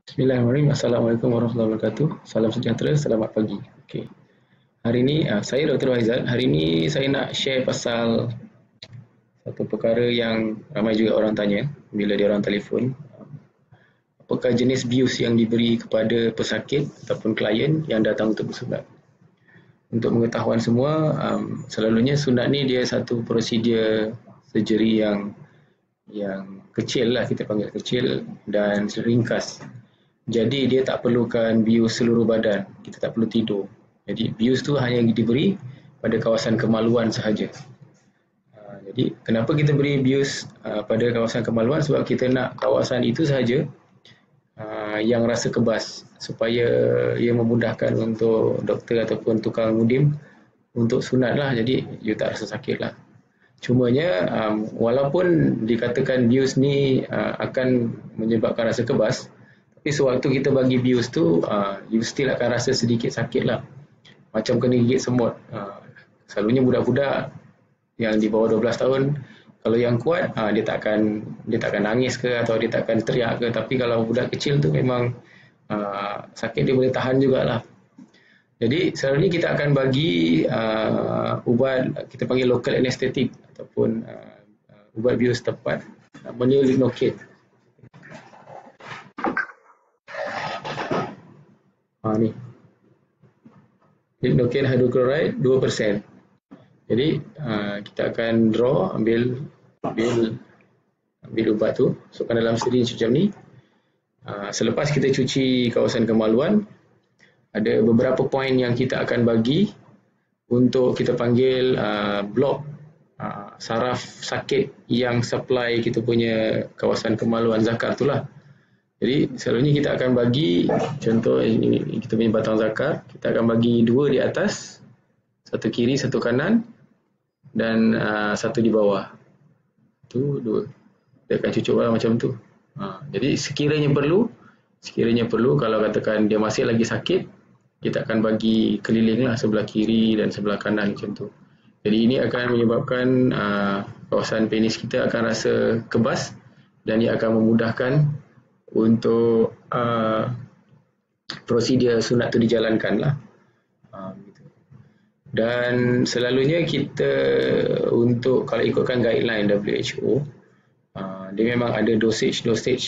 Bismillahirrahmanirrahim. Assalamualaikum warahmatullahi wabarakatuh. Salam sejahtera, selamat pagi. Okey. Hari ini saya Dr. Faizal. Hari ini saya nak share pasal satu perkara yang ramai juga orang tanya bila dia orang telefon. Apakah jenis bius yang diberi kepada pesakit ataupun klien yang datang untuk bersunat? Untuk mengetahuan semua, selalunya sunat ni dia satu prosedur surgery yang kecil lah, kita panggil kecil dan ringkas. Jadi dia tak perlukan bius seluruh badan, kita tak perlu tidur. Jadi bius tu hanya diberi pada kawasan kemaluan sahaja. Jadi kenapa kita beri bius pada kawasan kemaluan? Sebab kita nak kawasan itu sahaja yang rasa kebas, supaya ia memudahkan untuk doktor ataupun tukang mudim untuk sunat lah. Jadi you tak rasa sakit lah. Cumanya walaupun dikatakan bius ni akan menyebabkan rasa kebas, tapi sewaktu kita bagi bius tu, you still akan rasa sedikit sakit lah. Macam kena gigit semut. Selalunya budak-budak yang di bawah 12 tahun, kalau yang kuat, dia tak akan nangis ke atau dia tak akan teriak ke. Tapi kalau budak kecil tu memang sakit dia boleh tahan jugalah. Jadi selalunya kita akan bagi ubat, kita panggil local anesthetic ataupun ubat bius tepat, namanya lignocaine. Ni lignocaine hydrochloride 2%. Jadi kita akan draw, ambil ubat tu, masukkan dalam syringe macam ni. Selepas kita cuci kawasan kemaluan, ada beberapa poin yang kita akan bagi untuk kita panggil blok saraf sakit yang supply kita punya kawasan kemaluan zakar tu lah. Jadi selalunya kita akan bagi, contoh ini kita punya batang zakar, kita akan bagi dua di atas, satu kiri, satu kanan, dan satu di bawah. Tu dua. Dia akan cucuk lah macam tu. Jadi sekiranya perlu, kalau katakan dia masih lagi sakit, kita akan bagi keliling lah, sebelah kiri dan sebelah kanan macam tu. Jadi ini akan menyebabkan kawasan penis kita akan rasa kebas dan ia akan memudahkan untuk prosedur sunat tu dijalankan lah. Dan selalunya kita untuk, kalau ikutkan guideline WHO, dia memang ada dosage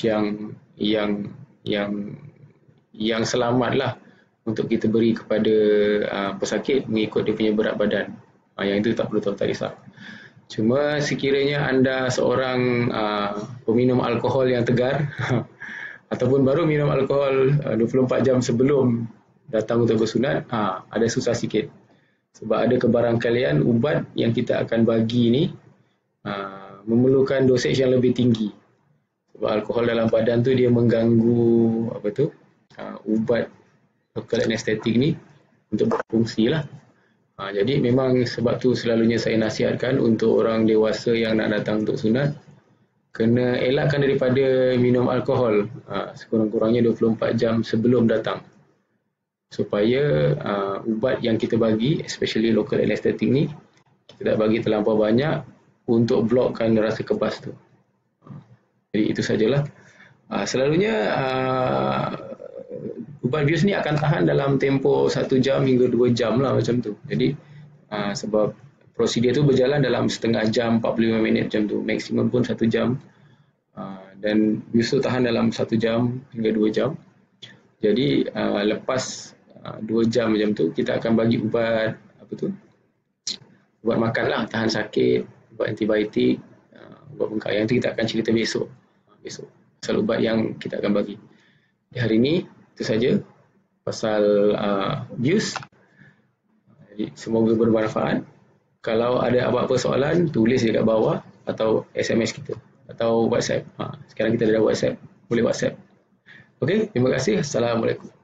yang selamat lah untuk kita beri kepada pesakit mengikut dia punya berat badan. Yang itu tak perlu tahu, tak risau. Cuma sekiranya anda seorang peminum alkohol yang tegar ataupun baru minum alkohol 24 jam sebelum datang untuk bersunat, ada susah sikit. Sebab ada kebarangkalian ubat yang kita akan bagi ni memerlukan dosage yang lebih tinggi. Sebab alkohol dalam badan tu dia mengganggu ubat local anesthetic ni untuk berfungsi lah. Jadi memang sebab tu selalunya saya nasihatkan untuk orang dewasa yang nak datang untuk sunat, kena elakkan daripada minum alkohol sekurang-kurangnya 24 jam sebelum datang, supaya ubat yang kita bagi, especially local anesthetic ni, kita tak bagi terlampau banyak untuk blokkan rasa kebas tu. Jadi itu sajalah. Selalunya ubat bius ni akan tahan dalam tempoh 1 jam hingga 2 jam lah macam tu. Jadi sebab prosedur tu berjalan dalam setengah jam, 45 minit macam tu. Maksimum pun 1 jam. Dan bius tu tahan dalam 1 jam hingga 2 jam. Jadi lepas 2 jam macam tu, kita akan bagi ubat ubat makan lah, tahan sakit, ubat antibiotik, ubat bengkak. Yang tu kita akan cerita besok. Pasal ubat yang kita akan bagi. Hari ini itu saja pasal bius. Jadi semoga bermanfaat. Kalau ada apa-apa soalan, tulis dekat bawah atau SMS kita atau WhatsApp. Sekarang kita ada WhatsApp, boleh WhatsApp. Okey, terima kasih. Assalamualaikum.